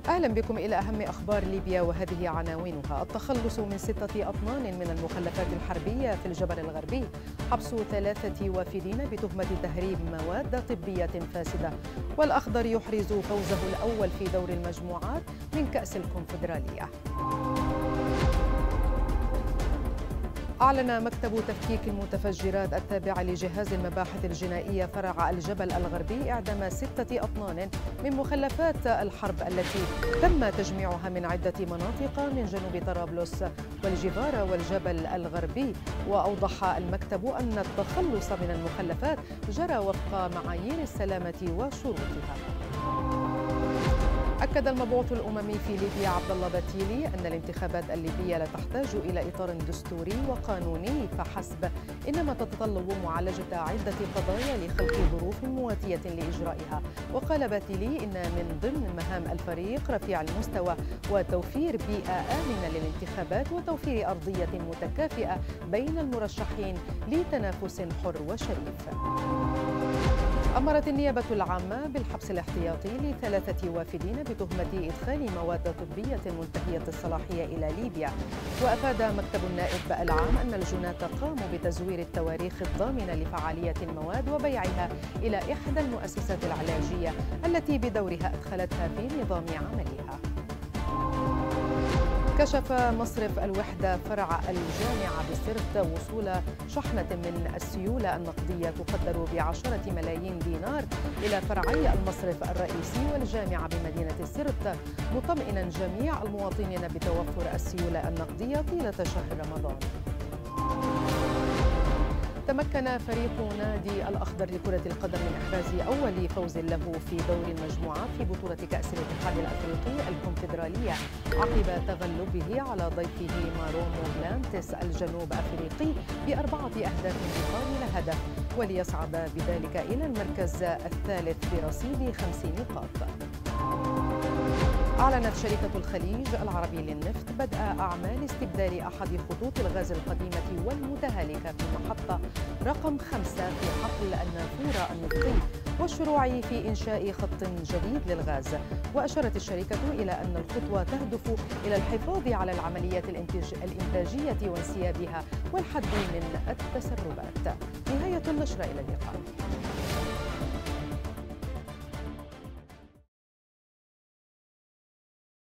أهلا بكم إلى أهم أخبار ليبيا وهذه عناوينها. التخلص من 6 أطنان من المخلفات الحربية في الجبل الغربي، حبس 3 وافدين بتهمة تهريب مواد طبية فاسدة، والأخضر يحرز فوزه الأول في دور المجموعات من كأس الكونفدرالية. أعلن مكتب تفكيك المتفجرات التابع لجهاز المباحث الجنائية فرع الجبل الغربي إعدام 6 أطنان من مخلفات الحرب التي تم تجميعها من عدة مناطق من جنوب طرابلس والجيفارا والجبل الغربي. وأوضح المكتب أن التخلص من المخلفات جرى وفق معايير السلامة وشروطها. أكد المبعوث الأممي في ليبيا عبد الله باتيلي أن الانتخابات الليبية لا تحتاج إلى إطار دستوري وقانوني فحسب، إنما تتطلب معالجة عدة قضايا لخلق ظروف مواتية لإجرائها. وقال باتيلي إن من ضمن مهام الفريق رفيع المستوى وتوفير بيئة آمنة للانتخابات وتوفير أرضية متكافئة بين المرشحين لتنافس حر وشريف. أمرت النيابة العامة بالحبس الاحتياطي ل3 وافدين بتهمة إدخال مواد طبية منتهية الصلاحية إلى ليبيا. وأفاد مكتب النائب العام أن الجناة قاموا بتزوير التواريخ الضامنة لفعالية المواد وبيعها إلى إحدى المؤسسات العلاجية التي بدورها أدخلتها في نظام عملها. كشف مصرف الوحدة فرع الجامعة بسرت وصول شحنة من السيولة النقدية تقدر ب10 ملايين دينار إلى فرعي المصرف الرئيسي والجامعة بمدينة سرت، مطمئنا جميع المواطنين بتوفر السيولة النقدية طيلة شهر رمضان. تمكن فريق نادي الأخضر لكرة القدم من إحراز أول فوز له في دور المجموعات في بطولة كأس الاتحاد الأفريقي الكونفدرالية عقب تغلبه على ضيفه مارومو بلانتس الجنوب أفريقي ب4 أهداف مقابل هدف، وليصعد بذلك إلى المركز الثالث برصيد 5 نقاط. أعلنت شركة الخليج العربي للنفط بدء أعمال استبدال أحد خطوط الغاز القديمة والمتهالكة في محطة رقم 5 في حقل النافورة النفطي والشروع في إنشاء خط جديد للغاز. وأشارت الشركة إلى أن الخطوة تهدف إلى الحفاظ على العمليات الإنتاجية وانسيابها والحد من التسربات. نهاية النشرة، إلى اللقاء.